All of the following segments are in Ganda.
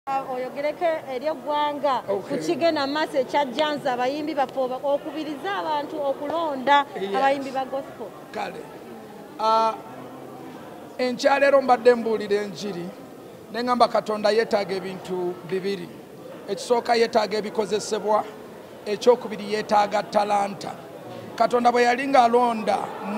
oyogereko eri eggwanga kukigenda maaso ekyajjanza abayimbi baffe okubiriza abantu okulonda abayimbi ba gospel. Kale enkyaleero mbadde mbuulira enjiri ne ngamba Katonda yeetaaga ebintu bibiri. Ekisooka yeetaaga ebikozesebwa, ekyokubiri yeetaaga talanta. Katonda bwe yali ng'alonda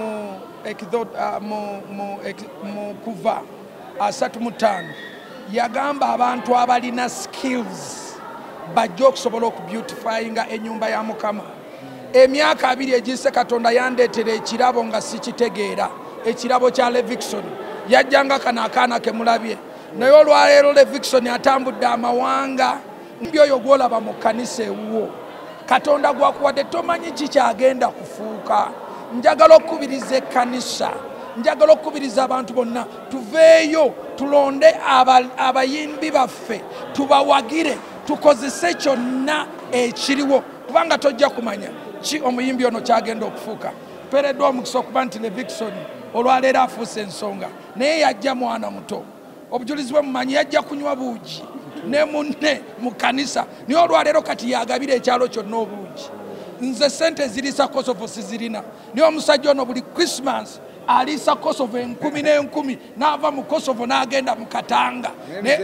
mu Kuva 35 yagamba abantu abalina skills bajja okusobola okubeautifyinga ennyumba ya Mukama. Emyaka 2 egiyise Katonda yandeetera ekirabo nga sikitegeera, ekirabo kya Levikson. Yajjanga kano akaana ke mulabye, naye olwaleero Levikson atambudde amawanga. Mbyoyo gwolaba mu kkanisa ewuwo Katonda gwakuwadde tomanyi kikyagenda kufuuka. Njagala okubiriza ekkanisa, njagala okubiriza abantu bonna tuveeyo tulonde abayimbi baffe, tubawagire, tukozese kyonna ekiriwo, kubanga tojja kumanya ki omuyimbi ono kyagenda okufuuka. Pereddwa omukisa okuba nti Levikson olwaleero afuuse ensonga, naye yajja mwana muto. Obujulizi bwe mumanyi yajja kunywa buugi ne munne mu kanisa, niyo olwaleero kati yagabira ekyalo kyonna obuugi. Nze sente ziriisa Kosovo sizirina, niyo omusajja ono buli Christmas aliisa Kosovo 10,000 n'ava mu Kosovo n'agenda mu Katanga.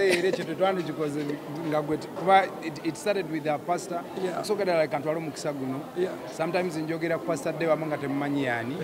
It started with our pastor. So gada like antwalo mukisa guno. Sometimes njogera ku pastor Deo amanga temumanyi yani.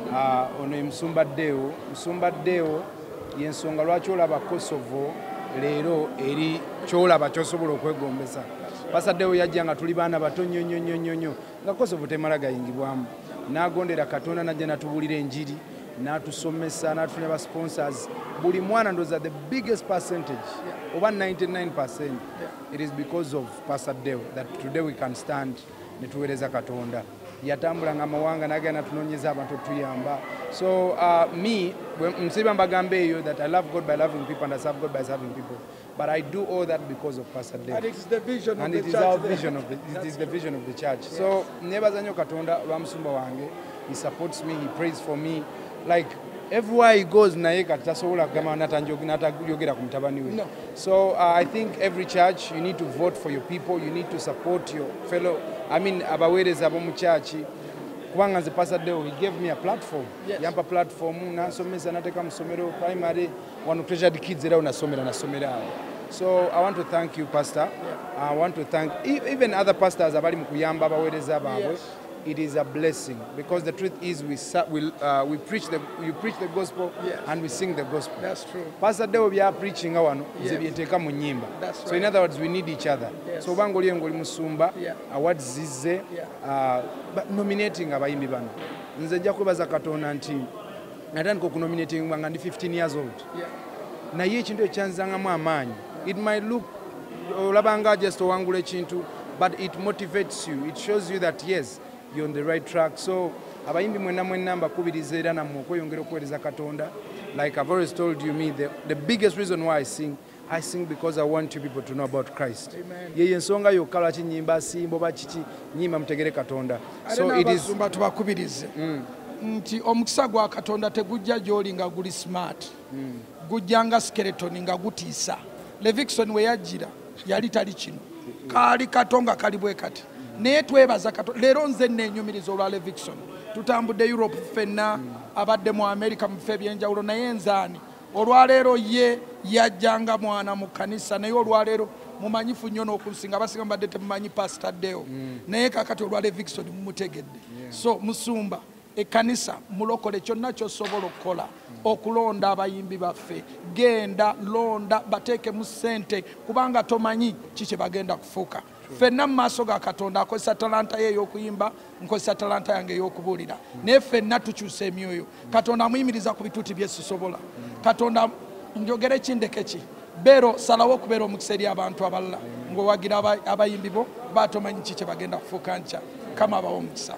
Ono Musumba Deo yensonga lwaki olaba Kosovo leero eri kyolaba kyosobola okwegombesa. Pastor Deo yajja nga tuli baana bato nnyo nga Kosovo temala gayingibwamu. N'agondera Katonda najja natubulira enjiri, n'atusomesa, n'atufuna ba sponsors. Buli mwana ndoza the biggest percentage, over 99%, it is because of Pastor Deo that today we can stand netuweereza Katonda. Yatambula nga mawanga n'agenda tunonyeza abantu tuyamba. So me, msiba mbagambe eyo that I love God by loving people and I serve God by serving people. But I do all that because of Pastor Deo. And it's the vision and of the church. And it is our vision of it is the vision of the church. Yes. So nebaza nnyo Katonda lwa musumba wange. He supports me, he prays for me. Like everywhere he goes naye katasobola kugamba natajogera ku mutabani we. No. So I think every church you need to vote for your people, you need to support your fellow, abaweereza ab'omu church. Kubanga nze Pastor Deo, he gave me a platform. Yes. Yampa platform nasomesa nateka musomero primary one treasured kids era nasomera. So I want to thank you, Pastor. Yeah. I want to thank even other pastors abali mu kuyamba abaweereza baabwe. Yes. It is a blessing because the truth is you preach the gospel. Yes. And we sing the gospel. That's true. Pastor Deo bya preaching awano Yes. byeteka mu nyimba. That's right. So in other words we need each other. Yes. So bango liye ngoli musumba Yeah. awards zize but nominating abayimbi bano. Nze nja kwebaza Katonda nti natandika okunominating nga ndi 15 years old. Yeah. Naye ekintu ekyanzangamu amaanyi. It might look olabanga just owangula ekintu, but it motivates you. It shows you that yes, you're on the right track. So abayimbi mwenna mbakubiriza era nammwe okweyongera okuweereza Katonda. Like I've always told you, the biggest reason why I sing because I want you people to know about Christ. Ye ensonga yokka lwaki nnyimba simbo bakiki nnyimba mutegere Katonda. So it is tubakubirize nti omukisa gwa Katonda tegujja gy'oli nga guli smart. Gujja nga skeleton nga gutiisa. Levikson we yajjira yali tali kino. Kaali Katonga kali bwe kati. Naye twebaza Katonda. Leero nze nnenyumiriza olwa Levikson. Tutambudde Europe ffenna, abadde mu America mu ffe ebyenjawulo, naye nzaani olwaleero ye yajjanga mwana mu kanisa, naye olwaleero mumanyifu nnyo n'okunsinga abasinga mbadde temumanyi Pastor Deo. Naye kakati olwa Levikson mumutegedde. So musumba ekkanisa mulokole kyonna ky'osobola okukola okulonda abayimbi baffe. Genda londa bateeke mu ssente kubanga tomanyi kiki bagenda kufuuka. Ffenna mu maaso ga Katonda akozesa talanta ye ey'okuyimba, nkozesa talanta yange ey'okubuulira. Naye ffenna tukyusa emyoyo. Katonda amuyimiriza ku bituuti bye sisobola. Katonda njogere kindeke ki beero salawo okubeera omukisa eri abantu abalala ng'owagira abayimbi bo batomanyi kiki bagenda kufuuka nkya. Kama abawo omukisa.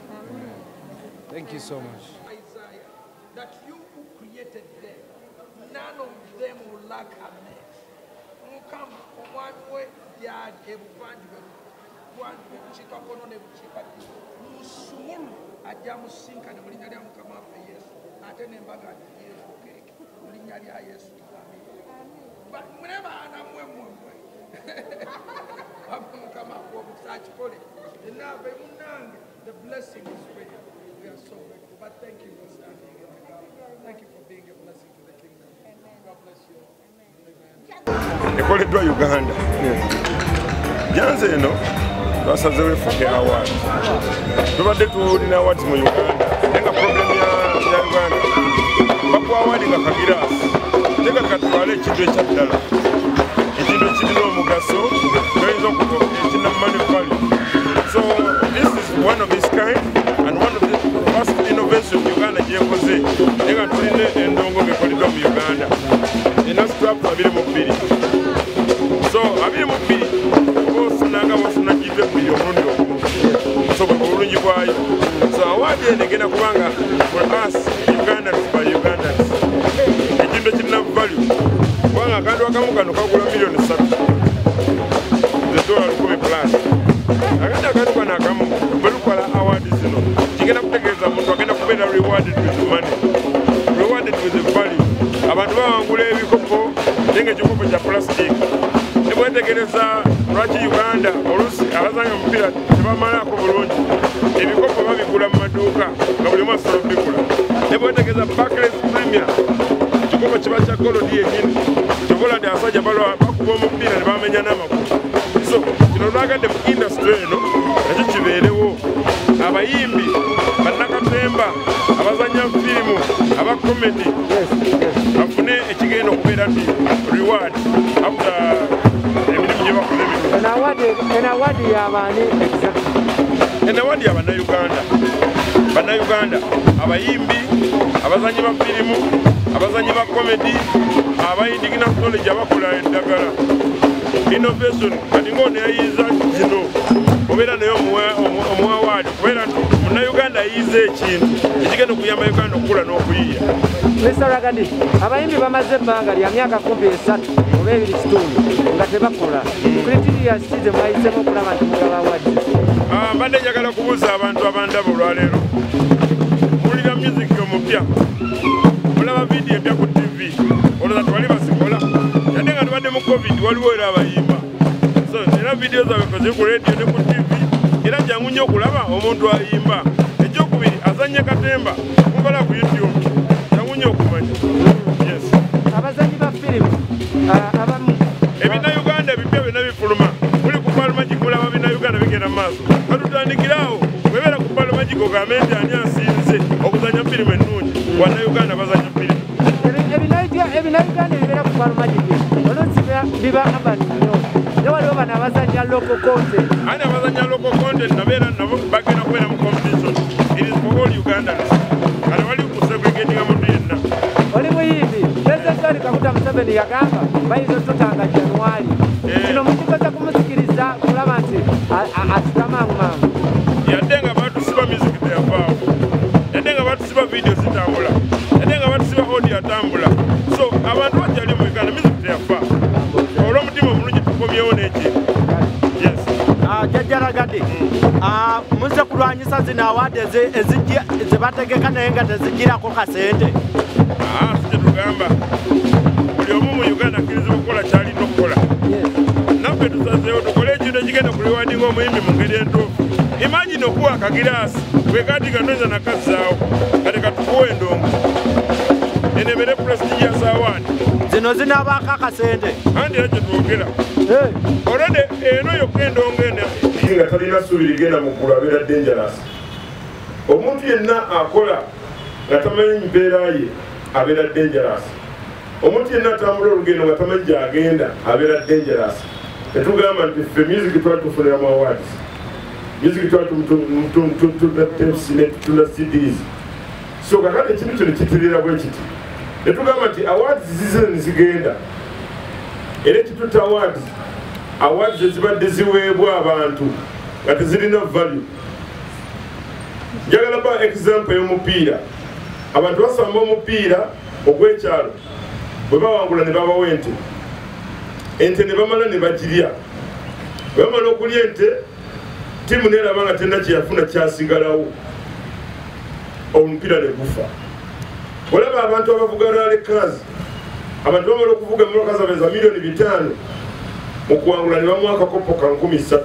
Thank you so much. Isaiah, that you who created them, none of them will lack a mate. Mukama omwami we yali ebuvanjuba bukiikakono ne bukiikaddyo musumulu ajja musinkane mu linnya lya Mukama waffe Yesu ate n'embaga Yesu keeke mu linnya lya Yesu. Mune baana mmwe The blessing is with you. We are so grateful. But thank you for standing in the gap. Thank you for being a blessing to the kingdom. God bless you. Ekoleddwa Uganda. Janze eno twasazeewo efuuke awards. Tubadde tulina awards mu Uganda. Nenga problem ya Uganda. Bakuwa award nga kagiraasi. Tenga katwale ekintu ekyaddala. Ekintu ekirina omugaso toyinza ekirina money value. So this is one of its kind and one of the first innovation Uganda gyekoze. Nenga tulina endongo ng'ekoleddwa mu Uganda. Ena strap 22. So 22 ofunanga bafuna give buli omulundi ogumu. So bwe bulungi bwayo. So award eno egenda kubanga for us Ugandans by Ugandans. Ekintu ekirina value. Kubanga akantu akamu kano kagula $3 million. $100 plus. Agenda akantu kano akamu bwe lukola award zino kigenda kutegeeza muntu agenda kubeera rewarded with money. Rewarded with the value. Abantu bawangula ebikopo nenga ekikopo kya plastic. Nebwetegereza lwaki Uganda oluusi abazanya omupiira tebamalako bulungi. Ebikopo babigula mu maduuka nga buli mwaka asobola kubigula. Nebwetegereza Barclays Premier ekikopo kiba kya golodi yennyini. Kyobola nti abasajja bakuba omupiira ne bamenya n'amagulu. So kino lwagadde mu industry eno nakyo kibeerewo. Abayimbi bannakatemba abazanya firimu abakomedi bafune ekigenda okubeera nti reward after emirimu gye bakoze ebintu. En award y'abaani exactly? En award y'Abannayuganda. Bannayuganda abayimbi abazanyi ba firimu abazanyi ba komedi abayindigina knowledge abakola eddagala innovation kati ng'ono yayiza kino obeera naye omuwawaadi kubeera nti Munnayuganda ayize ekintu ekigenda okuyamba Uganda okukula n'okuyiiya. Mr. Ragadi, abayimbi bamaze ebbanga lya myaka 3 oba 2 nga tebakola. Criteria ki ze mwayisemu okulaba nti mugaba awards? Mbadde njagala kubuuza abantu abandaba olwaleero. Muwulira music omupya, olaba vidiyo empya ku TV, olowooza tewali basikola. Yadde nga tubadde mu COVID waliwo era abayimba. So era vidiyo zaabwe ziri ku radio ne ku TV. Era jangu nnyo okulaba omuntu ayimba. Ekyokubiri azannya katemba mukola ku YouTube. Jangu nnyo okumanya. Yes. Abazanyi ba firimu abamu Ebinayuganda ebipya byonna bifuluma. Kuli ku Palumagic mulaba Binayuganda bigenda mu maaso. Katutandikirawo webeera ku Palumagic ogambe nti ani asinze okuzanya firimu ennungi. Bannayuganda bazanya firimu. Ebinayuganda ebibeera ku Palumagic oluusi biba abani nnyo. Waliwo bano abazanya local content. Ani abazanya local content nabeera nabo bagenda kubeera mu competition. It is for all Ugandans. Kale wali kusegregatinga muntu yenna. Oli muyimbi President Kaguta Museveni yagamba bayinza otutanga January. Kino mukikoza kumusikiriza kulaba nti atutamangumangu. Yadde nga batusiba music teyavaawo. Yadde nga batusiba video zitambula. Yadde nga batusiba audio atambula. So abantu bakyali mu Uganda music teyafa. Olw'omutima omulungi tukomyewo n'ekintu. Yes. Jjajja Ragadi, muze kulwanyisa zino awaadi ze bategeka naye nga tezigirako kasente. Si tugamba buli omu mu Uganda akkirizibwa okukola kyalina okukola. Naffe tusazeewo tukole ekintu ekigenda ku rewarding omuyimbi mu ngeri entuufu. Imagine okuwa akagiraasi wekati kanoza nakazzaawo kati katukuwa endongo enebere prestigious award zino zinabaako akasente andi era kyetwogera olwedde eno yokka endongo eno nga talina ssuubi ligenda mu ggulu abeera dangerous. Omuntu yenna akola nga tamanyi mbeera ye abeera dangerous. Omuntu yenna atambula olugendo nga tamanyi gyagenda abeera dangerous. Tetugamba nti ffe music twali tufunira mu awards. Music twali tutunda CDs. So kakati ekintu kino kitirira bwe kiti. Tetugamba nti awards zizeni zigenda. Era ekituta awards ezibadde ziweebwa abantu nga tezirina value. Njagala ba example y'omupiira. Abantu basamba omupiira ogw'ekyalo bwe bawangula ne babawa ente. Ente ne bamala ne bagirya. Bwe bamala okulya ente, ttiimu n'eraba nga tena kyeyafuna kyasigalawo. Omupiira ne gufa. Olaba abantu abavuga rally cars, abantu bamala okuvuga emmotoka zaabwe za $5,000,000 okuwangula ne bamuwa akakopo ka 13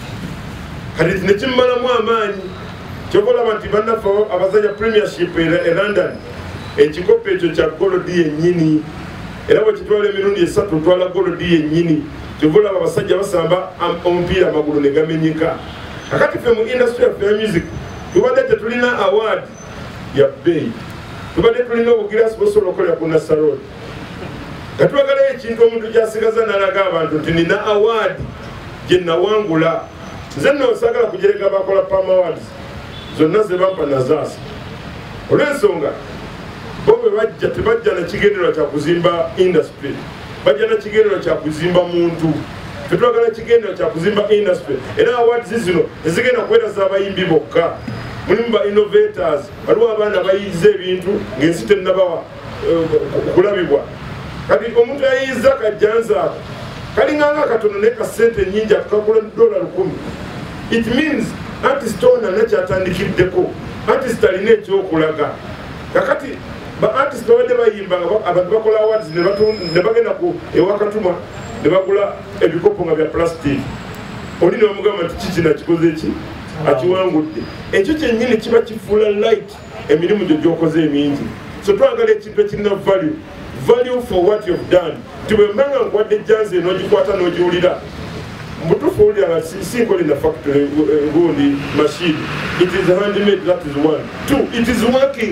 kati nekimmalamu amaanyi kyova olaba nti bannaffe abazanya premiership e London ekikopo ekyo kya golodi yennyini era bwekitwala emirundi 3 otwala golodi yennyini kyova olaba abasajja basamba omupiira amagulu ne gamenyeka kakati ffe mu industry yaffe ya music tubadde tetulina award ya bbeeyi tubadde tulina obugirasi bosobola okukolera ku Nassarod nga twagalayo ekintu omuntu kyasigaza nalaga abantu nti nina award gye nawangula nze nno saagala kujereka bakola Palm Awards zonna ze bampa nazaasa olw'ensonga bo bwe bajja tebajja na kigendererwa kya kuzimba industry bajja na kigendererwa kya kuzimba muntu tetwagala kigendererwa kya kuzimba industry era awards zino tezigenda kwetaza abayimbi bokka mulimu ba innovators waliwo abaana bayiyiza ebintu ng'ensi tennabawa kulabibwa kati omuntu yayiyiza kajjanzaako kalinganga akatono naye kasente nnyingi akakagula $100. It means artist ono nakyatandikiddeko artist alina ekyokulaga kakati ba artist babadde bayimba abantu bakola awards ne bagenda ewakatuma ne bagula ebikopo nga bya plastic oli ne bamugamba nti kiki nakikoze eki akiwangudde ekyo kyennyini kiba kifuula light emirimu gyo gyokoze emingi so twagala ekintu ekirina value for what you've done tibwembanga nkuwadde jansi n'ogikwata n'ogiwulira mbutufu owulira nga sinkole na factory gundi machine it is handmade, that is 1. 2 it is working.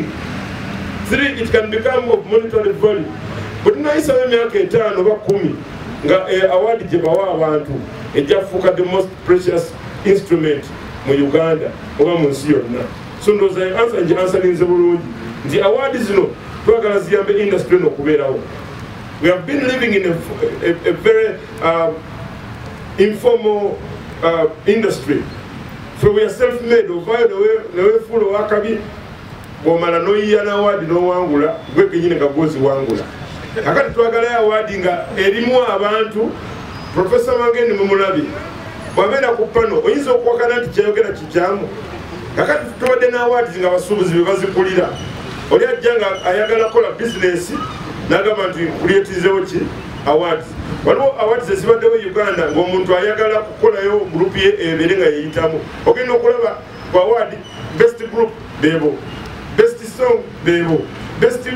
3 it can become of monetary value but nayisawo emyaka 5 oba 10 nga award gye bawa abantu ejjafuuka the most precious instrument mu Uganda oba mu nsi yonna so ndowooza ansalinze bulungi nti award zino twagala ziyambe industry n'okubeerawo. We have been living in a very informal industry. So we are self-made. Newefulo wakabi bw'omala n'oyiya n'awadi n'owangula gwe kennyini nga gwozi wangula. Kakati twagala awadi nga erimu abantu Professor Mangeni mumulabi bw'abeera ku pano oyinza okuwakana nti kyayogera kikyamu. Kakati tubadde n'awadi nga abasuubuzi be bazikulira. Oli ajja nga ayagala kola business n'agamba nti kuliyetizewo ki awards. Waliwo awards ezibaddewo Uganda ng'omuntu ayagala kukolayo group ye ebeere nga yeyitamu. Ogenda okulaba ku award best group beebo, best song beebo, best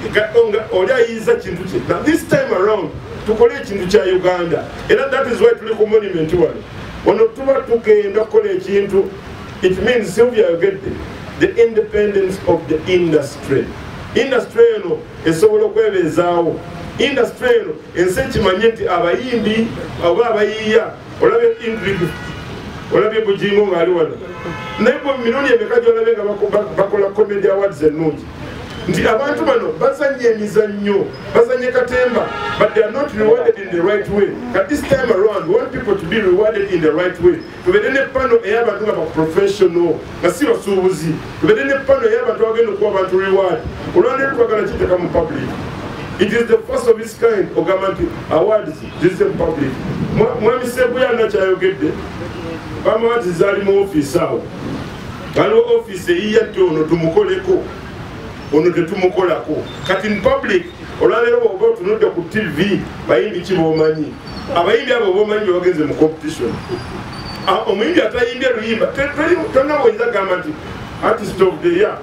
oli ayiyiza kintu kye. Now this time around tukole ekintu kya Uganda era that is why tuli ku monument wano. Wano tuba tugenda kukola ekintu it means Sylvia Ogedde the independence of the industry. Industry eno esobola okwebeezaawo. Industry eno ensi ekimanye nti abayimbi oba abayiiya olabye Ingrid olabye Bugingo ng'ali wano naye bwe mirundi emeka gy'olabye nga bakola comedy awards ennungi nti abantu bano bazanye emizannyo bazanye katemba but they are not rewarded in the right way. At this time around we want people to be rewarded in the right way. Tubeere ne pano ey'abantu nga baprofessional nga si basuubuzi. Tubeere ne pano ey'abantu bagenda okuwa abantu reward olwaleero twagala kiteeka mu public. It is the first of its kind ogamba nti awards this in public. Mwami Sebuya nakyayogedde awards zaali mu ofiisi awo waliwo ofiisi eyiya nti ono tumukoleko ono tetumukolako kati in public olwaleero bwoba otunudde ku TV bayimbi ki b'omanyi abayimbi abo b'omanyi bye bagenze mu competition omuyimbi atayimbye luyimba tonna bwonyeza gamba nti artist of the year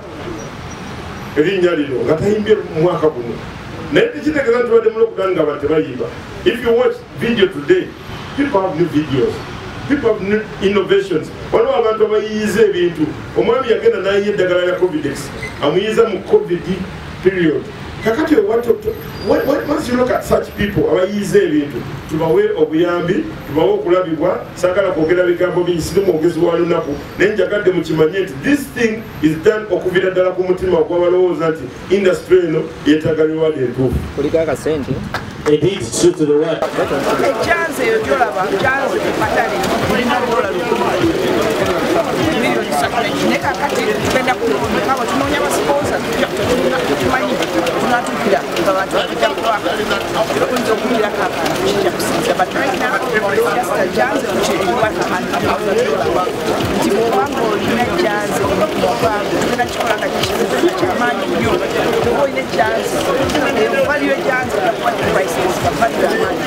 erinnya lino nga tayimbye mu mwaka guno naye tekitegeeza nti badde mulokudani nga abantu tebayimba. If you watch video today people have new videos, people have new innovations. Waliwo abantu abayiyiza ebintu omwami yagenda nayiya eddagala lya Covidex amuyiyiza mu COVID period. Kakati once you look at such people abayiyiza ebintu tubawe obuyambi tubawe okulabibwa saagala kwogera bigambo bingi siri mwogezi wa lunaku naye njagadde mukimanye nti this thing is done okuviira ddala ku mutima ogw'abalowooza nti industry eno yeetaaga reward entuufu. Kuliko akasente Indeed, true to the word. Chance yo gyolaba chance patali tulina dola milioni 3 nekakati tugenda kulonda kaba tunoonya ba sponsor tumanyi tunatukira abantu bakijja kuba oyinza okuwulira kakantu kijja kusinza but right now just a janze mukyeriwa nti bwobanga olina janze tugenda kikola nga kikizibu kyamaanyi nnyo oba olina janze value ejanze gakuba prices value amaanyi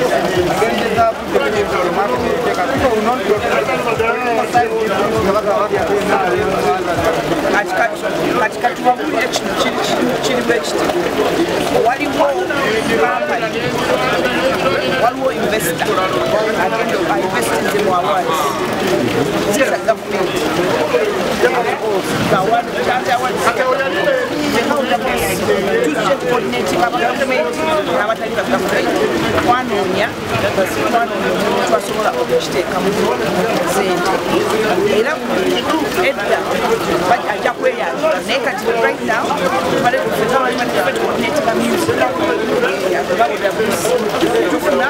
kati katuwabulire kino kiri bwekiti waliwo kampani waliwo investor agenda ainvestinze mu awards ziza gavumenti tujja coordinating abagavumenti n'abatali bagavumenti twanoonya omuntu asobola okukiteekamu sente era edda ajja kweyanjula naye kati right now coordinating music tufuna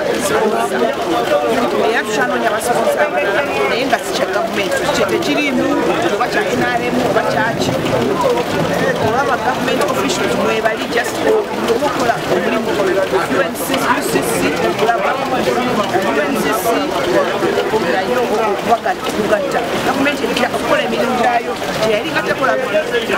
era tukyanoonya abasponsa abalala naye nga si kya gavumenti tekirimu oba kya NRM oba kyaki olaba government officials mwebali just okukola omulimu UNCC olaba UNCC nayo okugatta gavumenti ejja okukola emirimu gyayo gyeyali nga tekola bulijjo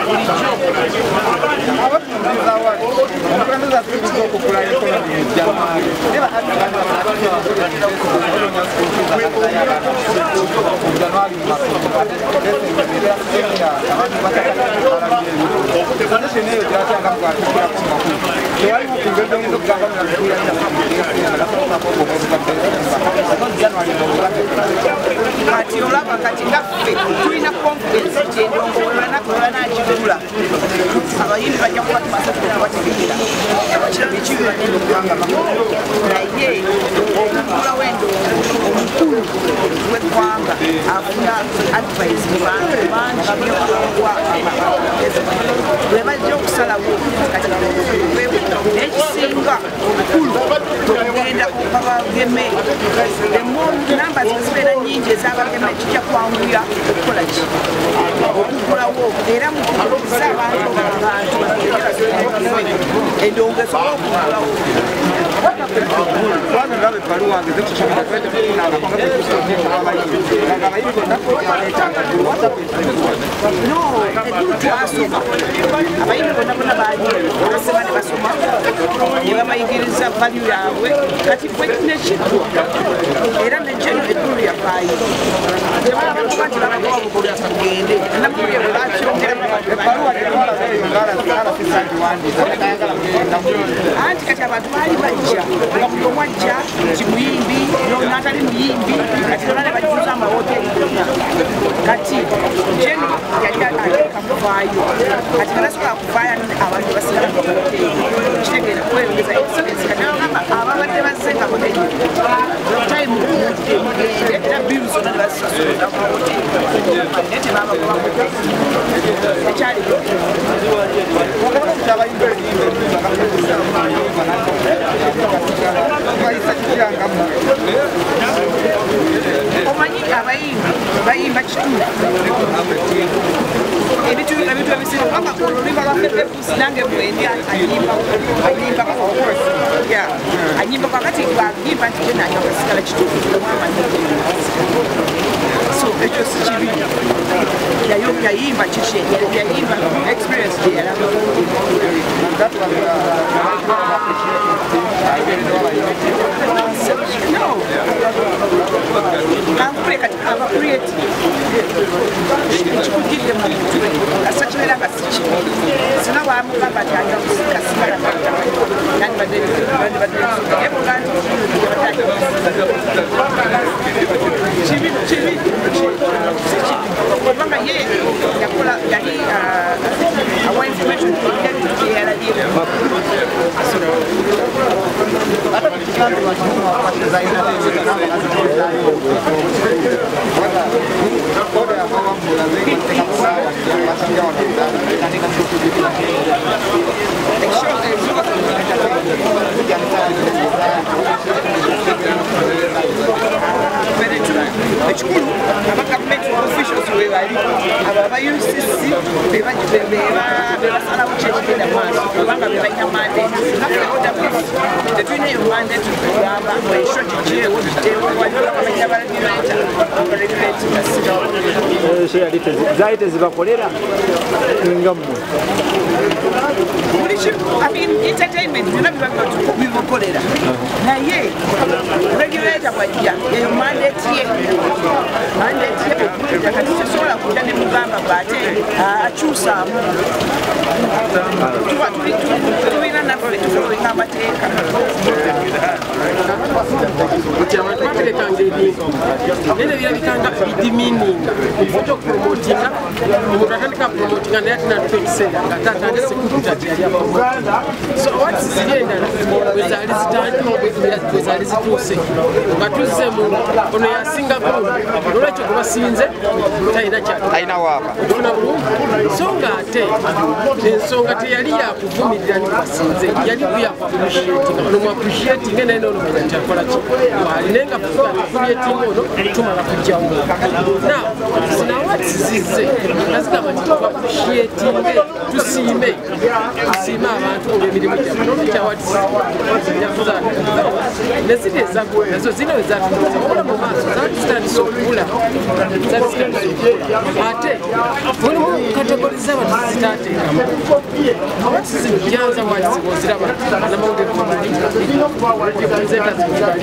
kati olaba kati ngaffe tulina confidence nti endongoolana nagigula abayimbi bajja kuba tumaze kubategeera ekibiba naye okugula wendongo omukulu w'eggwanga afuna advice mu bantu bangi nyokuwa bwe bajja okusalawo kati n'ekisinga obukulu togenda babageme namba zibeera nyingi ez'abageme kijja kwanguya okukola ki okugulawo era mukubuliza abantu endongo esobola okugulawo no eggulu twasoma abayimbi bonna bonna basema ne basoma ne babayigiriza value yaabwe kati bwe nekiggwa era nejeno eggulu yafaayo tebalabakuba nti babagoba bugulu tugende namulye bwebakyongera anti kati abantu baali bajja nga buli omu ajja nti muyimbi n'atali muyimbi kati lona ne bajuza amahoteri gonna kati jeno yali ateeka kuvaayo kati banasobola kuvaayo abantu basigala mu mahoteri kitegeera kweyongeza experience kati ababadde bazze nga hoteri time mugende era bill zonna ne bazisasula mu mahoteri naye tebabagoba ekyali omanyi abayimbi bayimba kitundu ebintu ebisinga kubanga olulima lwa pepepusi nange mwendi anyimba kakati gwagimba nti genanya okasigala kituufu kiomwamanyi so ekyo si kibi yayimba kiki yayimba experience gyeyalaba no kankule kati aba creative ekikugidde mu mutwe kasa kibeera nga si kibi sina bwamugamba nti ajja kukasigala yebuga nti kibi kubanga ye yakola yali awa information gyeyalabye ekikulu aba government officials bali aba UCC bebasalawo kyekigenda maaso kubanga bebalina mandate tetulina eyo mandate tugamba eshoti gyewo tuteewawaliakamanya balaregulator zaali tezibakolera nga mmwe buli kimu entertainment byonna bibakolera naye regulator bwajja eyo mandate ye okuwulira kati tesobola kudda ne mugamba baate akyusaamu tulina naffe tufulinga amateeka nene birabikanga bidimininga ofuta okupromotinga omuntu atandika promotinga naye atinatuka ekiseera nga tatandise kutati yali abauganda so awati ziri endala bwezaali zituuse nga tuzze mu ono yasingako nolwekyo gwe basinze talina kyalina waaba ofuna bulungi so nga ate ensonga teyali yakuvumirira ni basinze yali kuyakuappreciatinga ono muappreciatinge naye nonomanya nti akola ki alinaye nga appreciatinga ono tumala kujjawo now sinawati zizze nazigamba nti tuappreciatinge tusiime abantu olw'emirimu gyaffe nolwekyawati neziri ezagula nazo zino ezatula mu maaso zatutandisa okula ate mulimu kategori z'abantu zitateekamu awati zino janza waziboziraba namawulire mubali representatives mubali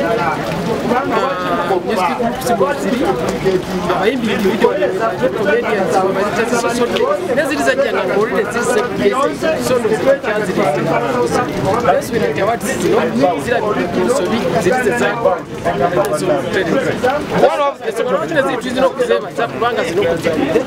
newspeoplesiboziri abayimbi video comedians bazitazisosodde neziri zajjanga ng'olire zisesono zikyazirete eswina nti awati zino zirabire ku nsobi ziri zezaekine ziri tuyinza okuzebaza kubanga zino okuzalire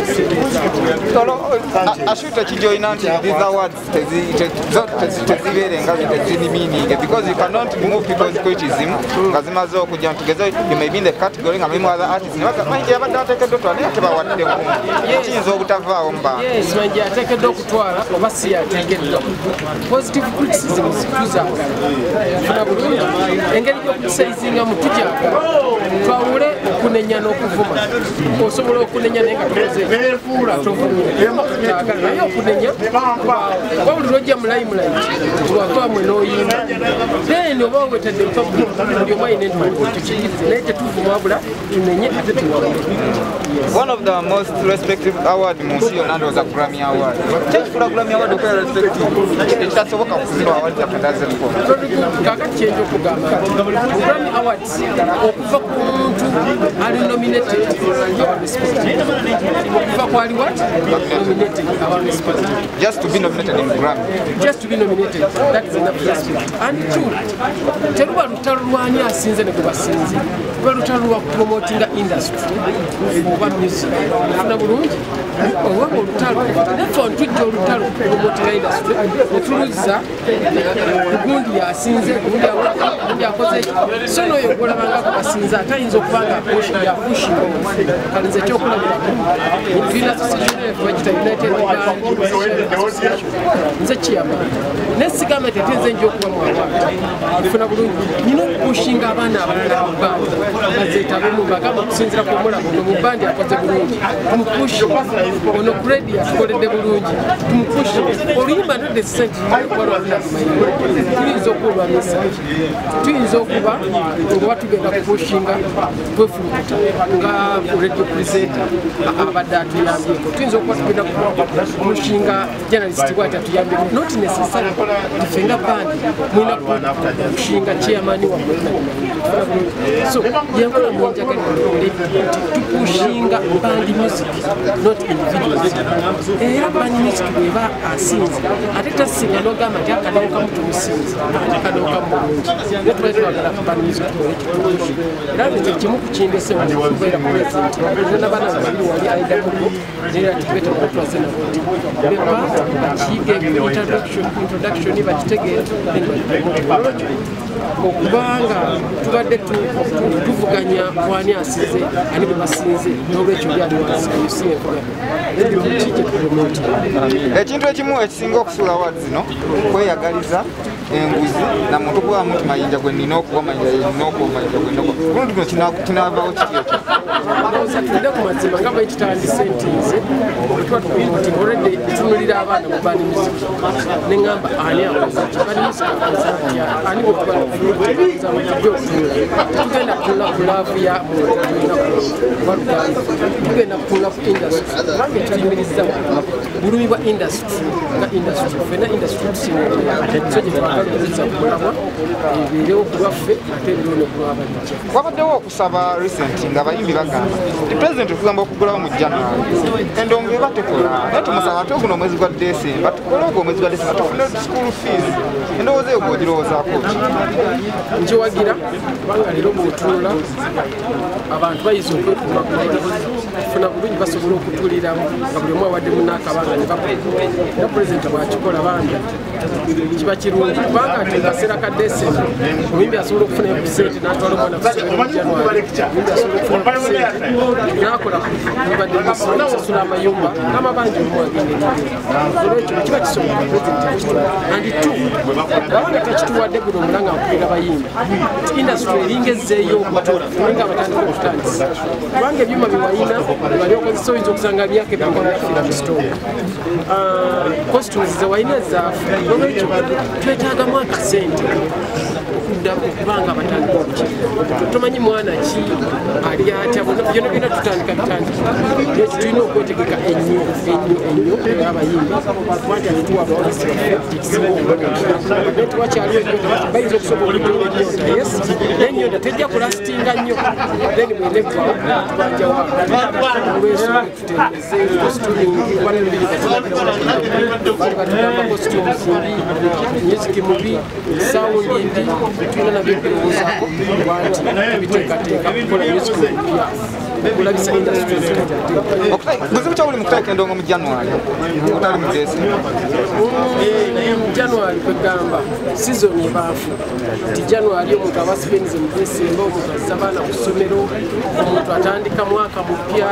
ashuta kijoyina nti these awards tezibeere nga tezini meaning because you cannot remove people's criticism nga zimaze okujja tugeze you may be in the category nga mulimu other artists manyi yabadde ateekeddwa otwala naye tebawadde kiyinza obutavaawo mubanga yes manyi ateekeddwa okutwala oba si yateekeddwa positive criticism zituzaagala funa bulungi engeri gy'okusaizinga mu tujaagala twawule okunenya n'okuvuma osobola okunenya naye nga tovumira naye okunenya wabuli lwojja mulayi tiwavamwe n'oyimba then oba wetadde mpapuli oba ayina entuuko tukiyirize naye tetuvuma wabula tunenye ate tuwawule. One of the most respected award mu nsi yonna was a Grammy Award. Kyekifula Grammy Award okwera respected ekitasoboka kuzirwa award zakadazeeko kakati kyenja okugamba Grammy Awards okuva ku muntu ali nominated aba respected okuva ku ali what nominated aba respected just to be nominated in Grammy just to be nominated that is enough respect and two teruba lutalo lwani asinze ne gwe basinze kuba lutalo lwa promotinga industry oba music ofuna bulungi oba olutalo nefe ntujja olutalo promotinga industry netuluza gundi yasinze gundi akoze so noyo golabanga ku basinze atayinza okubanga yapushinga kalinze kyokulabirako tulina association bagita United nze kiyama nesigamba tetenze nja okuba mwawata ifuna bulungi nina okupushinga abaana abalala mu bbandi bazeetabemu bagamba okusinzira ku omulabo ono mu bbandi akoze bulungi tumupushi ono kuredi atukoledde bulungi tumupushi oluyimba ndodde sente tuyinza okulwanyisa tuyinza okuba ngaoba tugenda kupushinga twefulukuta nga radio presenter abadde atuyambyeko tuyinza okuba tugenda kumushinga journalist bwati atuyambyeko not necessary ife nga bandi mulina kushinga chairman wa so yenkola mwenjagalira tukushinga bandi music not individuals era bandi music bweba asinze ate tasinga nogamba nti akanawuka mutumusinze akanawuka mulungi netwetwagala bandi music era kimu kukindese mukubeera president nona bana babiri wali aidamuko era tubeta kutwaze nabo beba kige introduction bakitegeera okubanga tubadde tuvuganya wani asize ani bwe basinze n'olwekyo byali wansienkola ekintu ekimu ekisinga okusuula awards zino kweyagaliza enguzi na muntu kuba muti mayinja gwe nina okuba mayinja nina okuba mayinja gwe nina okuba kinaavawo kiki ekyo ndowooza tulinde ku mazima nga bwe kitandise ntize bwetuba tuti already tunulira abaana mu bani musiki ne ŋŋamba ani akoza ki bani musiki akoza atya ani bwetubaza mu kijja okutunula tugenda kutunula ku laavu ya mulina kubaluganda tugenda kutunula ku industry kubanga ekiyimiriza bulumi bwa industry nga industry fena industry tusinga so gye twakaliriza kulamwa ebeerewo ku lwaffe ate ebeerewo n'okulwabanijja wabaddewo okusaba recent ng'abayimbi bagamba ti president okugamba okugulawo mu january endongo eba tekola naye tumusaba ate guno omwezi gwa desemba tukole ogwo omwezi gwa desemba tufune school fees endowooza eyo gwogirowoozaako ki nkiwagira kubanga leero bw'otunula abantu bayiza okwekuuma kufuna bulungi basobola okutuliramu nga buli omu awadde munaakabanga ne bakula era pulezidenti bw'akikola bambi kiba kirungi kubanga ati kaseera ka desemba omuyimbi asobola okufuna ebisente n'atwala omwana kusomero mu january omuyimbi asobola okufuna ebisente n'akola mubadde musasula amayumba n'amabanja omwagenda olwekyo kiba kisobola pulezidenti akituwa andi tu babanga tekituwadde guno omulanga akubira bayimbi industry eringa ezzeeyo nga batandika okutandisa kubanga ebyuma biwalina bali okozesa oyinza okusanga myaka ebyakwanafiira mu store costumes zewalina ezaafe olwekyo twetaagamu akasente okubanga batandika okukira tomanyi mwana ki ali atya byona byona tutandika bitandika ekyo tulina okwetegeka ennyo abayimbi kubanga tuwa abawagizi baffe ekisinga okubae tewakyaliwo enyota bayinza okusobola okutula enyota yes naye enyota tejja kulasitinga nnyo then bweneva tubanjawa olweso tutendeze costumingi walebiri bali batugamba costumes mbi music mubi sound mbi tulina nabyo birowoozaako wanti tubiteekateeka kukola music mupya kulabisa industry buzibu kyawuli mu kuteeka endongo mu january otali mu desemba naye mu january kwegamba season ebaafu nti january omuntu aba spends mu desemba omuntu azza baana ku ssomero omuntu atandika mwaka mupya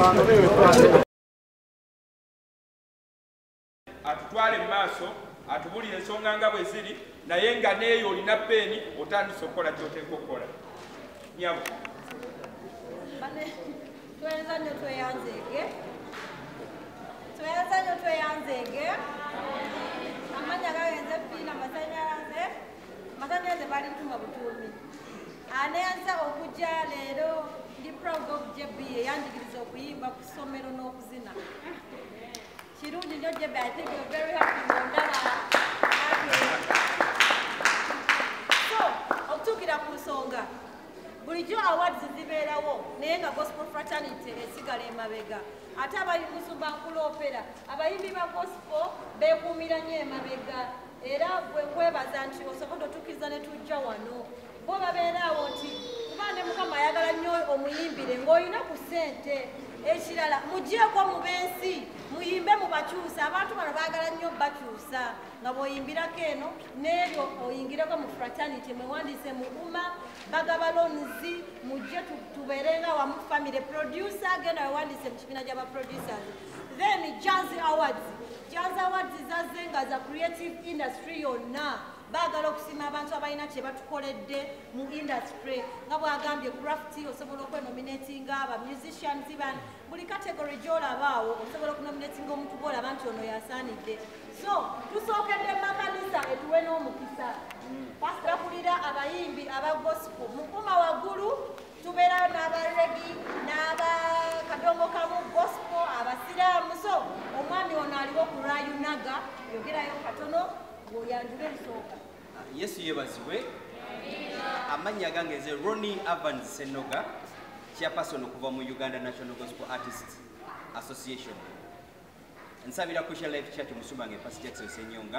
atutwale mu maaso atubulire ensonga nga bwe ziri naye nga neeyo olina peeni otandise okukola kyoteeka okukola nyabo tweyanza nnyo tweyanzeege amanya gagenze piina masanyalaze bali ntuma butuumi aneyanza okujja leero ndi proud of jebi eyanjigiriza okuyimba ku ssomero n'okuzina kirungi nnyo jebi I think you're very happy ngondaba so okutuukira ku nsonga bulijjo awards zibeerawo naye nga gospel fraternity esigala emabega ate abali musumba nkulu opera abayimbi ba gospel beekuumira nnyo emabega era bwekwebaza nti osobola otuukiriza ne tujja wano bo babeeraawo nti kuba ne mukama ayagala nnyo omuyimbire ng'olina ku ssente ekirala mugyeko mu b'ensi muyimbe mu bakyusa abantu bano baagala nnyo bakyusa nga bw'oyimbirako eno n'eryo oyingireko mu fraternity mwewandiise mu uma bagaba lonzi mujje tubeerenga wamu family producer agenda wewandiise mu kibiina gy'abaproducers then jazz awards zazze nga za creative industry yonna baagala okusiima abantu abalina kye batukoledde mu industry nga bwagambye craft osobola okwenominatinga aba musicians ban buli category gy'olabaawo osobola okunominatinga omuntu gw'olaba nti ono yasaanidde so tusookedde makanisa etuwe n'omukisa pasitakulira abayimbi aba gospel mukuma waggulu tubeerayo n'abaregi n'abakadongo kamu gospel abasiraamu so omwami ono aliwo ku rayunaga yogerayo katono ng'oyanjula ebisooka yesu yebazibwe amannya gange nze Ronnie Evans Senoga chairperson okuva mu Uganda National Gospel Artists Association nsabira Christian Life Church Musumbange Pastor Jackson Senyonga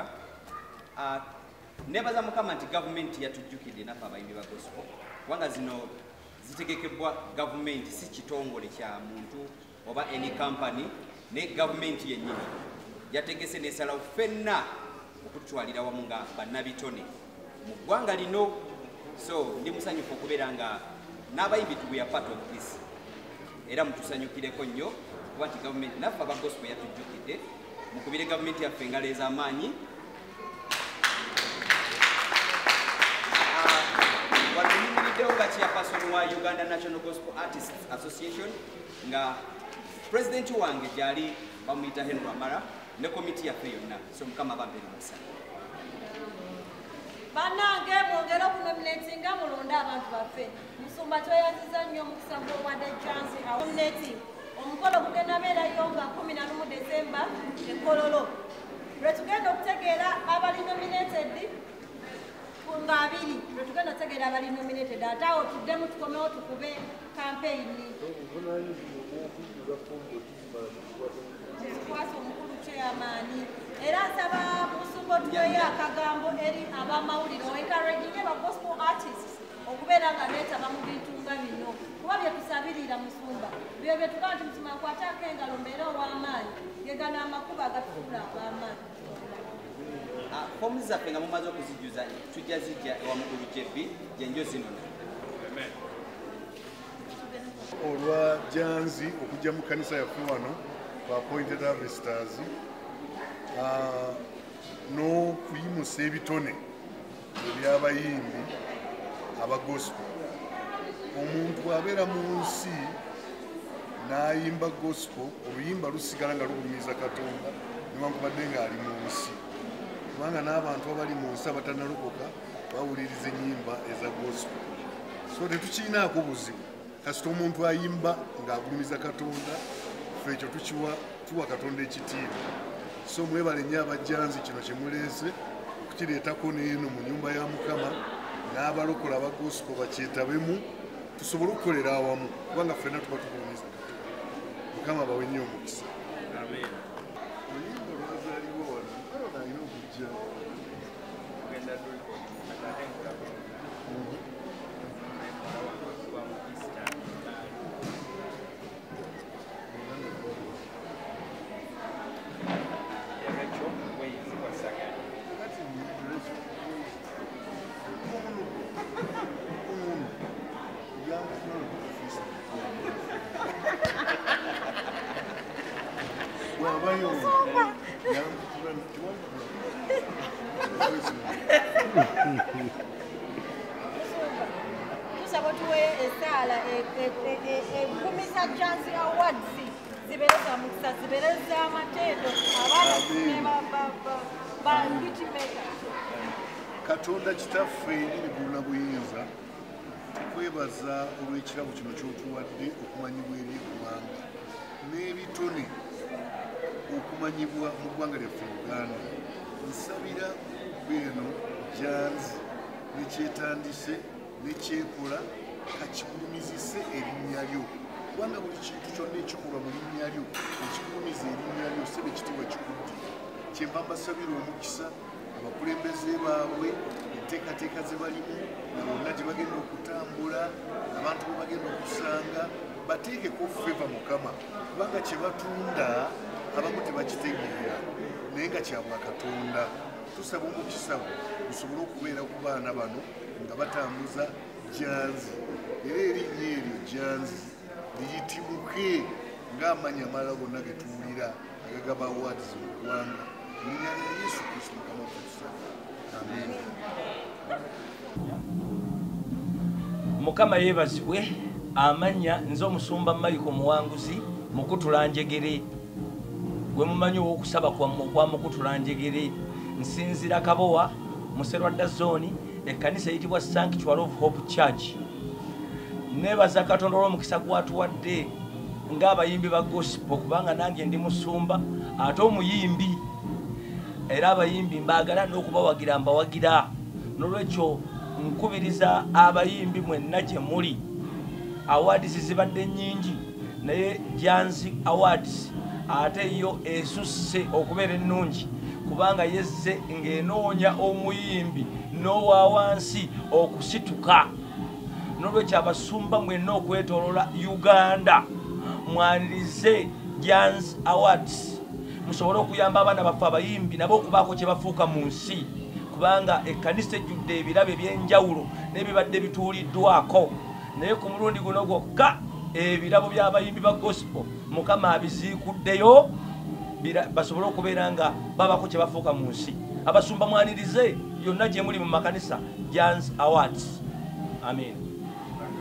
nebaza mukama nti government yatujjukidde naffe abayimbi ba gospel kubanga zino zitegekebwa government si kitongole kya muntu oba any company ne government yennyini yategese nesalawo ffenna okutwalira wamu nga bannabitone mu ggwanga lino so ndi musanyufu okubeera nga n'abayimbi we are part of this era mutusanyukireko nnyo kuba nti gavumenti naffe aba gospel yatujjukidde mukubire gavumenti yaffe engalo ez'amaanyi wano nyimiriddewo nga chairperson wa Uganda National Gospel Artists Association nga president wange jali bamuyita Henry Amara ne committee yaffe yonna so mukama bambere musa Banange mwongera kunominatinga mulonda abantu baffe musumba toyanziza nnyo omukisa gw'owadde chance nominating omukolo gugenda beerayo nga 11 Decemba ekololo lwe tugenda okutegeera abali nominated nga 2 lwe tugenda okutegeera abali nominated ate awo tuddemu tukomewo tukube kampeyini kwasa omukulu kyeyamaani era asaba musumba otuweyo akagambo eri abamawulire oencouraginge ba gospel artists okubeera nga beetaba mu bintu nga bino kuba bye tusabirira musumba byo bye tugaa nti musumba nkwataako engalo mbeera ow'amaanyi gegana amakubo agatufuula ab'amaanyi fomu zaffe nga mumaze okuzijuza tujja zijja ewamukulu jebbi gyenjo zinona olwa janzi okujja mu kanisa yaffe wano kwa appointed harvesters n'okuyimusa ebitone ebyabayimbi aba gospel omuntu abeera mu nsi n'ayimba gospel oluyimba lusigala nga lugulumiza Katonda newankubadde ng'ali mu nsi kubanga n'abantu abali mu nsi abatanalokoka bawuliriza ennyimba eza gospel so tetukirinaako buzibu kasita omuntu ayimba ng'agulumiza Katonda ffe ekyo tuwa Katonda ekitiibwa so mwebale nnyo abajjanzi kino kye muleese okukireetako neeno mu nnyumba ya Mukama n'abalokola aba gospel bakyetabemu tusobole okukolera awamu kubanga ffenna tuba tugulumiza Katonda Mukama bawe nnyo omukisa oluyimba lwazaaliwo wano alina okujja tusaba tuweyo esaala egumisa Chance Awards zibeere za mukisa zibeere z'amateedo abaana bahitmaker Katonda kitaffe erigulu na buyinza tukwebaza olw'ekirabo kino ky'otuwadde okumanyibwa eri eggwanga n'ebitone okumanyibwa mu ggwanga lyaffe Uganda nsabira beno janzi nekyetandise nekyekola kakigulumizise erinnya lyo kubanga buli kintu kyonna ekikolwa mu linnya lyo ekigulumiza erinnya lyo sebe kitiibwa kikuddi kyemba mbasabira omukisa abakulembeze baabwe enteekateeka ze balimu na bonna gye bagenda okutambula abantu be bagenda okusanga bateekeko feva Mukama kubanga kye batunda abamu tebakitegeera naye nga kyabwa Katonda tusaba omukisa gusobole okubeera ku baana bano nga batambuza janzi era erinnya eryo janzi liyitibuke ng'amanyi amalala gonna ge tuwulira agagaba awards mu ggwanga linnya lya Yesu Kristo Mukama okusaba amen. Mukama yeebazibwe amanya nze omusumba Michael Muwanguzi Mukutulanjegere gwe mumanyi ow'okusaba kwa Mukutulanjegere nsinzira Kabowa Muserwadda Zone ekkanisa eyitibwa Sanctuary of Hope Church neebaza Katonda olw'omukisa gwatuwadde ng'abayimbi ba gospel kubanga nange ndi musumba ate omuyimbi era abayimbi mbaagala n'okubawagira mbawagira n'olwekyo nkubiriza abayimbi mwenna gye muli awards zibadde nnyingi naye Janzi Awards ate yo esusse okubeera ennungi kubanga yezze ng'enoonya omuyimbi n'owa wansi okusituka n'olwekyo abasumba mwenna okwetoolola Uganda mwanirize Janzi Awards musobole okuyamba abaana baffe abayimbi nabo okubaako kye bafuuka mu nsi kubanga ekkanisa ejjudde ebirabo eby'enjawulo n'ebibadde bituuliddwako naye ku mulundi guno gwokka ebirabo by'abayimbi ba gospel Mukama abiziikuddeyo basobole okubeera nga babako kye bafuuka mu nsi abasumba mwanirize yonna gye muli mu makanisa Janzi Awards amen.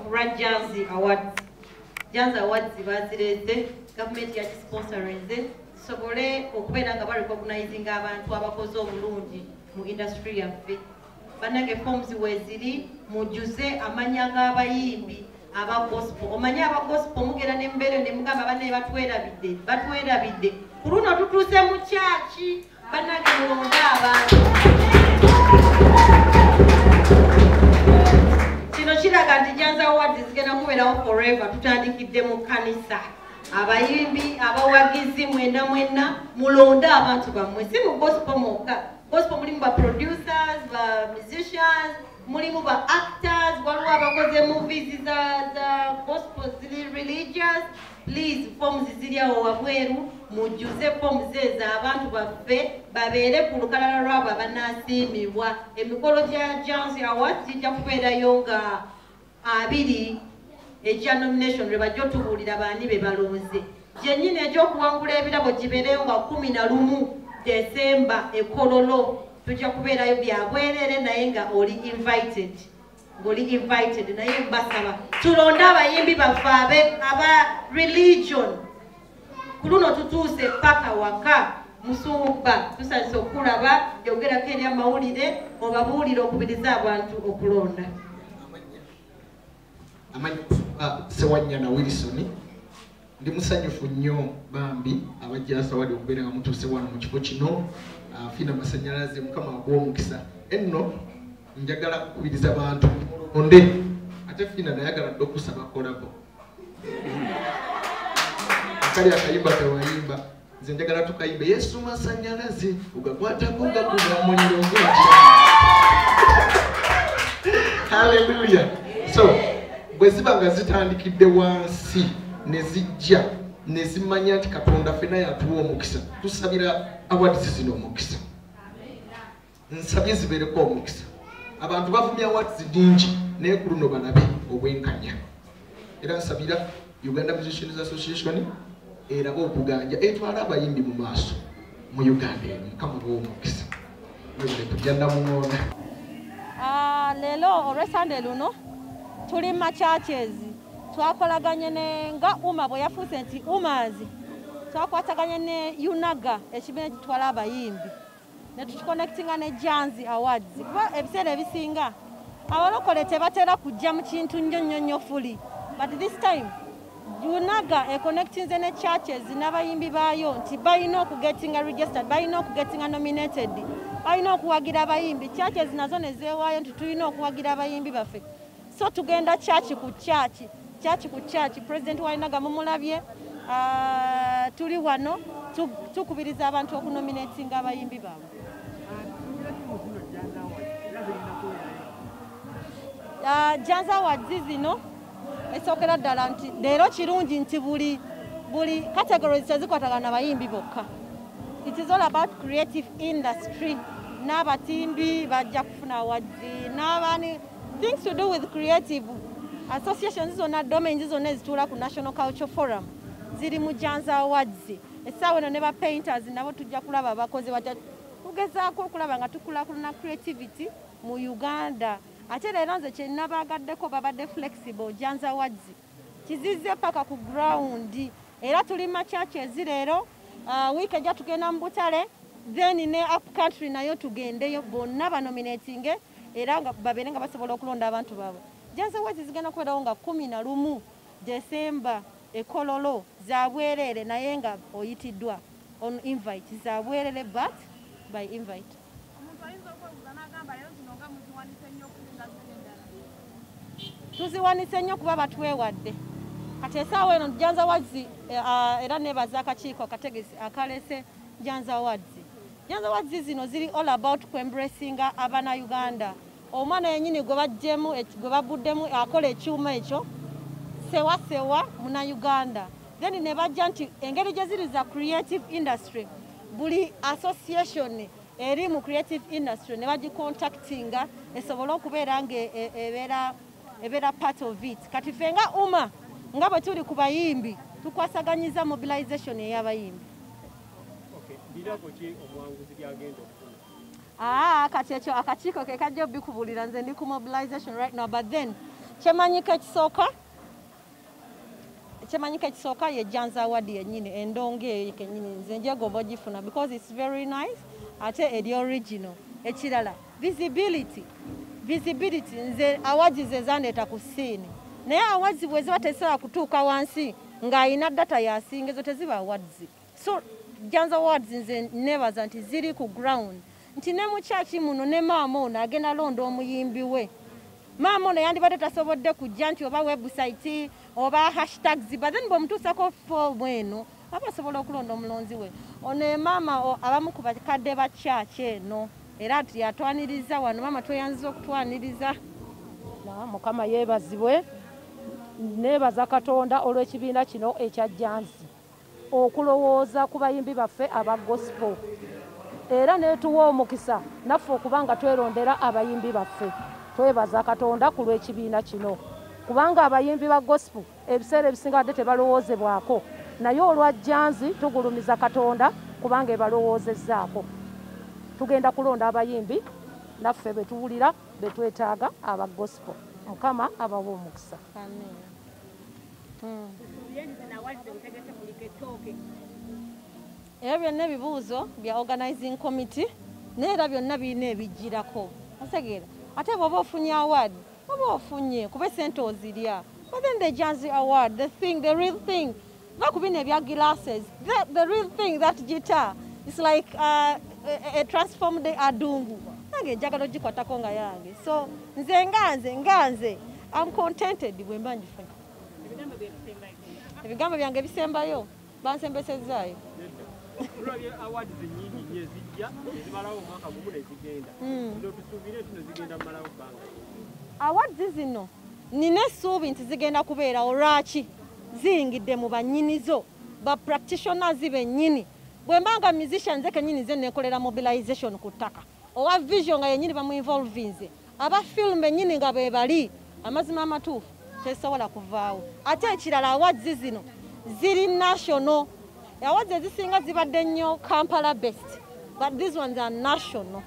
kulwa Janzi Awards. Janzi Awards bazireze government ya sponsorinze sobole okubeera nga barecognizing abantu abakoze obulungi mu industry yaffe. Banange forms weziri mujuze amanya g'abayimbi aba gospel. Omanya aba gospel mugera n'embeere ne mugamba banne batwerabidde ku luno tutuuse mu kyaki banange mulonda abantu. Kino kiraga nti Janzi Awards zigenda kubeerawo forever. Tutandikidde mu kanisa abayimbi abawagizi mwena mulonda abantu bammwe si mu gospel mwokka. Gospel mulimu ba producers, ba musicians, mulimu ba actors, waliwo abakoze movies za gospel ziri religious. Please forms ziri awo wabweru mujuze forms ezo abantu baffe babeere ku lukalala lwabo abanasiimibwa. Emikolo gya Janzi Awards gijja kubeerayo nga 2 ejja nomination lwe bajja otubuulira baani be balonze. Gyennyini ekyokuwangula ebirabo gibeereyo nga 11 December ekololo tujja kubeerayo byabwerere naye nga oli invited. Ng'oli invited naye mbasaba tulonde abayimbi baffe aba religion. Ku luno tutuuse paka waka musumba tusanise okulaba yogerako eri amawulire obabuulire okubiriza abantu okulonda. Amanyi Sewanyana Wilson ndi musanyufu nnyo bambi abajja Award okubeera nga mutuuse wano mu kifo kino fina masanyalaze mukama agw'omukisa enno njagala kukubiriza abantu onde ate fina nayagala dde okusaba kolabo akali akayimba kewayimba nze njagala tukayimba Yesu masanyalaze ugakwatako gakuba muliro gwaki. Hallelujah. So bwe ziba nga zitandikidde wansi ne zijja ne zimanya nti Katonda ffenna yatuwa omukisa tusabira awards zino omukisa. Nsabye zibeereko omukisa. Abantu bavumya awards dingi naye ku luno balabe obwenkanya. Era nsabira Uganda Musicians Association erabe okuganja etwala abayimbi mu maaso mu Uganda eno mukama bw'omukisa. Mwebale kujja namuŋŋonda. Leero olw'Esande luno tuli mu churches twakolaganye ne nga uma bwe yafuuse nti umazi twakwataganye ne UNAGA ekibiina kitwala abayimbi ne tuconnectinga ne Janzi Awards kuba ebiseera ebisinga abalokole tebatera kujja mu kintu nnyonnyo fuli but this time UNAGA connectinze ne churches n'abayimbi baayo nti balina okugetinga registered balina okugetinga nominated balina okuwagira abayimbi churches nazo ne zeewaayo nti tulina okuwagira abayimbi baffe. So tugenda church ku church president wa UNAGA mumulabye tuli wano tukubiriza abantu okunominatinga abayimbi baabwe. Janzi Awards zino esookera ddala nti leero kirungi nti buli categories tezikwatagana abayimbi bokka. It is all about creative industry. N'abatimbi bajja kufuna awards n'abaani things to do with creative associations zonna domains zonna ezituula ku National Cultural Forum ziri mu Janzi Awards. Essaawa eno ne ba painters nabo tujja kulaba abakozi batya tugezaako okulaba nga tukulaakulana creativity mu Uganda. Ate leero nze kye nabagaddeko babadde flexible Janzi Awards kizizze paka ku ground era tuli ma churches leero week ejja tugenda mu Butale then ne up country nayo tugendeyo bonna banominatinge era nga babeere nga basobola okulonda abantu baabwe. Janzi Awards zigenda kubeerawo nga 11 December ekololo za bwerere naye nga oyitiddwa on invite za bwerere but by invite. Tuziwanise nnyo kuba batwewadde kati essaawa eno Janzi Awards era nebaza akakiiko akategesi akalese Janzi Awards. Janzi Awards zino ziri all about kwembracinga abana Uganda. Omwana yennyini gwe bajjemu gwe babuddemu akola ekyuma ekyo sewa muna Uganda. Then ne bajja nti engeri gye ziri za creative industry buli association eri mu creative industry ne bagicontactinga esobole okubeera nga ebeera part of it. Kati ffe nga uma nga bwe tuli ku bayimbi tukwasaganyiza mobilization ey'abayimbi. Kati ekyo akakiiko ke kajja obbikubulira nze ndi ku mobilization right now but then kyemanyika ekisooka ye Janzi Award yennyini endongo eyo kennyini nze njegoba ogifuna because it's very nice ate eri original. Ekirala visibility nze awards ze zandeeta ku siini naye awards bwe ziba tezisobola kutuuka wansi ng'ayina data yasinga ezo teziba awards. So Janzi Awards nze nebaza nti ziri ku ground nti ne mu kyaki muno ne maama ono agenda londa omuyimbi we. Maama ono yandibadde tasobodde kujja nti oba website oba hashtags but then bw'omutuusako fomu eno aba asobola okulonda omulonzi we. Ono ye maama abamu ku bakadde ba kyaki eno era yatwaniriza wano maama tweyanziza okutwaniriza. Mukama yeebazibwe. Nebaza Katonda olw'ekibiina kino ekya Janzi okulowooza ku bayimbi baffe aba gospel era netuwa omukisa naffe okubanga twerondera abayimbi baffe. Twebaza Katonda ku lw'ekibiina kino kubanga abayimbi ba gospel ebiseera ebisinga badde tebalowoozebwako naye olwa Janzi tugulumiza Katonda kubanga ebalowoozezaako. Tugenda kulonda abayimbi naffe betuwulira betwetaaga aba gospel. Mukama abawa omukisa. Amen. Ebyo byonna ebibuuzo bya organizing committee neera byonna birina ebijjirako otegeera ate bw'oba ofunye award oba ofunye kuba esente ozirya but then the Janzi Award the real thing bakubina ebya glasses the real thing that guitar is like a transformed adungu nange njagala ogikwatako nga yange so nze nganze I'm contented bwe mba ngifunye. Ebigambo byange bisembayo bansembesezaayo. Awards nyingi nyezijja ezimalawo omwaka gumu nezigenda. Ndio tusubire tuno zigenda malawo banga. Awards zino nina essuubi nti zigenda kubeera olwaki ziyingidde mu bannyinizo ba practitioners bennyini bwe mbanga musicians kennyini ze nekolera mobilization ku ttaka owa vision nga yennyini bamu involvinze aba film bennyini nga be bali amazima amatuufu tesobola kuvaawo ate ekirala awards zino ziri national. Awards ezisinga zibadde nnyo Kampala based but these ones are national.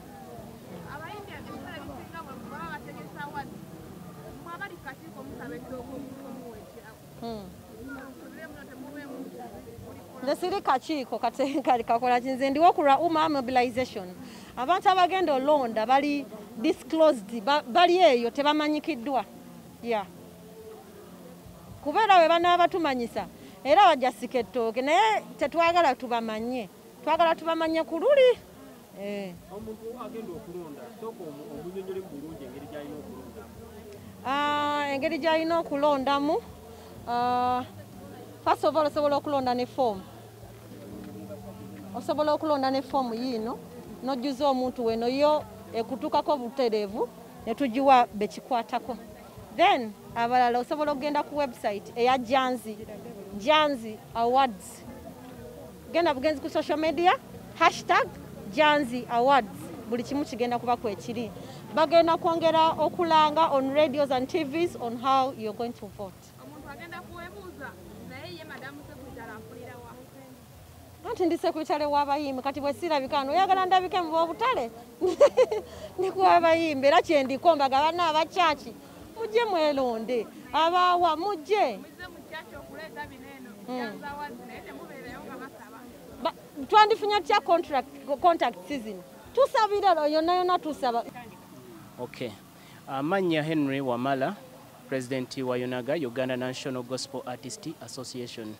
Nesiri kakiiko kate kakola kinze ndiwo ku Rauma mobilization abantu abagenda olonda bali disclosed bali eyo tebamanyikiddwa kubeera we banaaba tumanyisa era bajja sika ettooke naye tetwagala tubamanye twagala tubamanye ku luli. Omuntu agenda okulonda sooka omunyonyole bulungi engeri gy'alina okulondamu. Engeri gy'alina okulondamu first of all osobola okulonda ne foomu. Osobola okulonda ne foomu yiino n'ojjuza omuntu weno yo ekutuukako butereevu ne tugiwa bekikwatako. Then abalala osobola okugenda ku website eya Janzi Awards. Genda bugenzi ku social media #Janzi Awards. Buli kimu kigenda kuba kwekiri. Bagenda kwongera okulanga on radios and TVs on how you're going to vote. Omuntu agenda kuwebuuza naye ye madamu Sekutale ampulira wa. Anti ndi Sekutale w'abayimbi kati bwe sirabikano oyagala ndabike mu butale. Ndi ku abayimbi era kyendikomba gabana abakyaki. Mujje mwelonde abawa mujje. Twandifunya tya contact season tusabira yonna tusaba. Okay. Amanya Henry Wamala, President wa Yunaga, Uganda National Gospel Artist Association.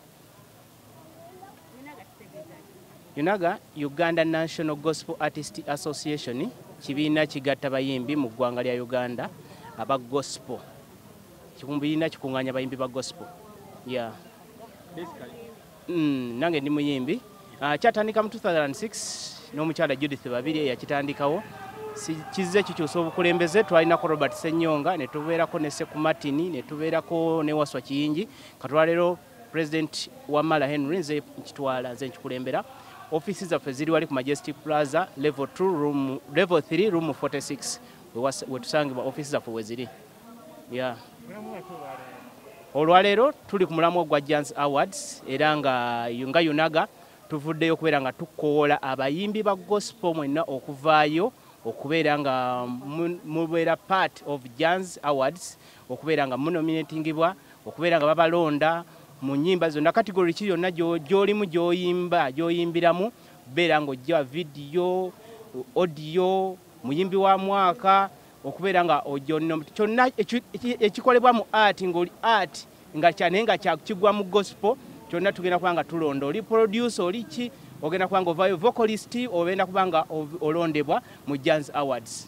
Yunaga, Uganda National Gospel Artist Association, kibiina kigatta bayimbi mu ggwanga lya Uganda aba gospel. Kibiina kikunganya bayimbi ba gospel. Yeah. Nange ndi muyimbi. Kyatandika mu 2006 n'omukyala Judith Babiri yakitandikawo. Kizze kikyusa obukulembeze twalinako Robert Senyonga ne tubeerako ne Seku Martin ne tubeerako ne Waswa Kiyingi katwalero President Wamala Henry nze nkitwala nze nkikulembera. Offices zaffe ziri wali ku Majestic Plaza level 3 room 46 we tusangibwa offices zaffe we ziri. Yeah. Olwaleero tuli ku mulamwa gwa Janzi Awards era nga Yunaga tuvuddeyo okubeera nga tukoola abayimbi ba gospel mwenna okuvaayo okubeera nga mubeera part of Jazz Awards, okubeera nga munominatingibwa, okubeera nga babalonda mu nnyimba zonna kategori ki yonna gy'olimu gy'oyimbiramu, beera ng'ojja video, audio, muyimbi wa mwaka, okubeera nga kyonna ekikolebwa mu art ng'oli art naye nga kyakigwa mu gospel, kyonna tugenda kuba nga tulonda. Oli producer, oli ki, ogenda kuba nga ovayo vocalist, ogenda kuba nga olondebwa mu Jazz Awards.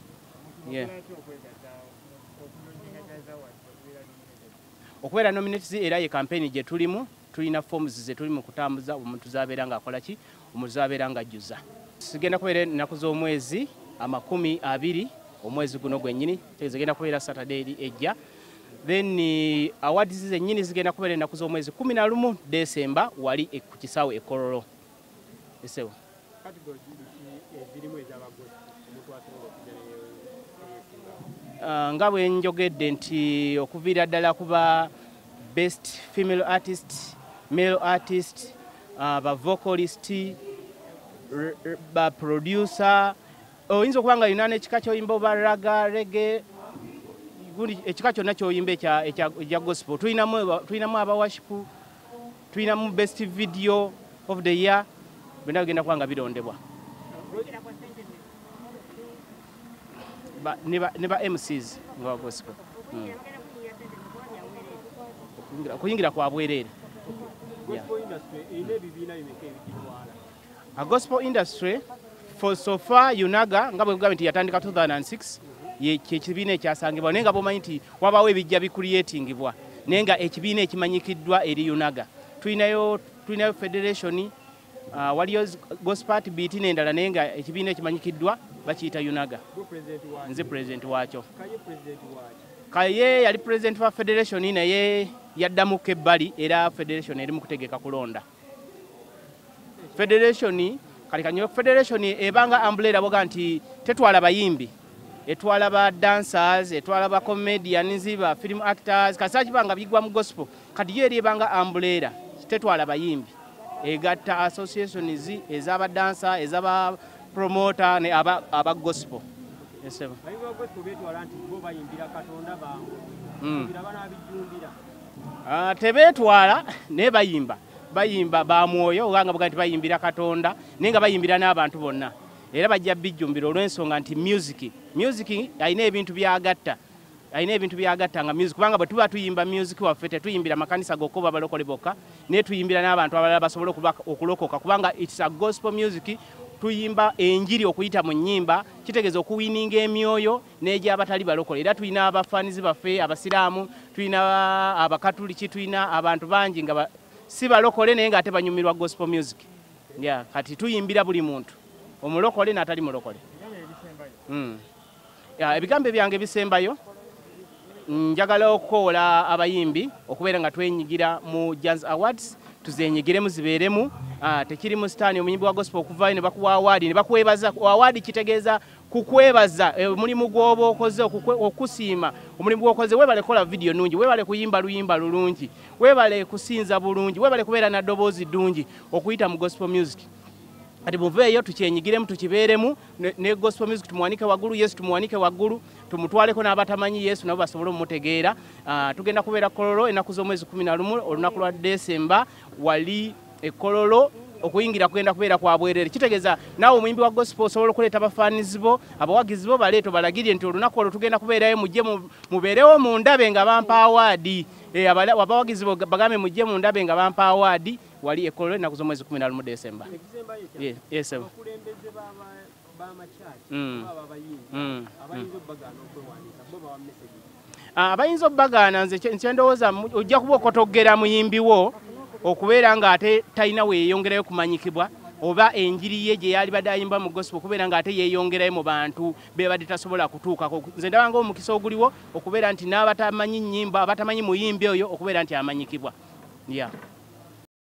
Okubeera nominated era ye campaign gye tulimu, tulina forms ze tuli mu kutambuza, omuntu z'abeera ng'akola ki, omuntu z'abeera ng'ajjuza. Sigenda kubeera ennaku z'omwezi 20 omwezi guno gwennyini, zigenda kubeera Saturday ejja. Then awards zennyini zigenda kubeera ennaku z'omwezi 11 December wali ku kisaawe e Kololo. Esewo. Nga bwe njogedde nti okuviira ddala kuba best female artist, male artist, ba vocalist, ba producer, oyinza okuba nga yina n'ekika ky'oyimba oba raga, reggae, ekika kyonna ky'oyimba ekya gospel. Tulinamu aba worship, tulinamu best video of the year, byonna bigenda kuba nga birondebwa. Ne ba MCs nga gospel. Okuyingira kwa bwereere. A gospel industry for so far UNAGA nga bwe gavumenti yatandika 2006 ekibiina ekyasangibwa naye nga bwomanyi nti wabaawo ebijja bicreatingibwa naye nga ekibiina ekimanyikiddwa eri UNAGA. Tulinayo federation, waliyo gospel art beat n'endala naye nga ekibiina ekimanyikiddwa bakiyita UNAGA. Nze president waakyo. Kaye yali president wa federation naye yaddamuko ebbali era federation eri mu kutegeka kulonda. Federation kali kanyo federation ebanga umbrella boga nti tetwala bayimbi, etwala ba dancers, etwala ba comedians, ba film actors, kasaji banga bigwa mu gospel. Kati yeri ebanga umbrella tetwala bayimbi. Egatta associations ezaba dancer, ezaba promoter ne aba gospel. Yesebo. Bayimbira gospel betwala nti bo bayimbira Katonda bangu. Kugira bana bijumbira. Tebetwala ne bayimba ba mwoyo oganga buga nti bayimbira Katonda nenga bayimbira n'abantu bonna. Era bajja bijjumbira olw'ensonga nti music ayina ebintu byagatta. Ayina ebintu byagatta nga music kubanga bwe tuba tuyimba music waffe tetuyimbira makanisa gokko balokole bokka ne tuyimbira n'abantu abalala basobola okulokoka kubanga it's a gospel music. Tuyimba enjiri okuyita mu nnyimba kitegeeza okuwininga emyoyo n'egya abatali balokole. Era tulina abafanizi baffe abasiraamu, tulina abakatuliki, tulina abantu bangi nga si balokole naye nga ate banyumirwa gospel music. Kati tuyimbira buli muntu omulokole n'atali mulokole. Ebigambo byange bisembayo njagala okukoola abayimbi okubeera nga twenyigira mu Jazz Awards, tuzenyigiremu zibeeremu. Tekiri mu sitaani omuyimbi wa gospel okuvayo ne bakuwa award ne bakwebaza. Award kitegeeza kukwebaza omulimu gw'oba okoze, okusiima omulimu gw'okoze. Weebale kola video nungi, weebale kuyimba luyimba lulungi, weebale kusinza bulungi, weebale kubeera na ddoboozi ddungi okuyita mu gospel music. Kati muveeyo tukyenyigiremu tukibeeremu ne gospel music tumuwanike waggulu, Yesu tumuwanike waggulu, tumutwaleko n'abatamanyi Yesu nabo basobole okumutegeera. Tugenda kubeera Kololo ennaku z'omwezi 11 olunaku lwa December wali e Kololo. Okuyingira kugenda kubeera kwa bwereere. Kitegeeza naawe omuyimbi wa gospel osobola okuleeta abafaanizi bo, abawagizi bo baleeto balagirye nti olunaku olwo tugenda kubeerayo mujje mubeerewo mu ndabe nga bampa award. Abawagizi bo bagambe mujje mu ndabe nga bampa award wali e Kololo ennaku z'omwezi 11 December. Yes. Abayinza obbagaana nze kyendowooza ojja kuba okotogera muyimbi wo okubeera nga ate talina weeyongerayo kumanyikibwa oba enjiri ye gye yali badde ayimba mu gospel okubeera nga ate yeeyongerayo mu bantu beebadde tasobola kutuukako. Nze ndaba ng'omukisa oguliwo okubeera nti n'abatamanyi nnyimba abatamanyi muyimbi oyo okubeera nti amanyikibwa.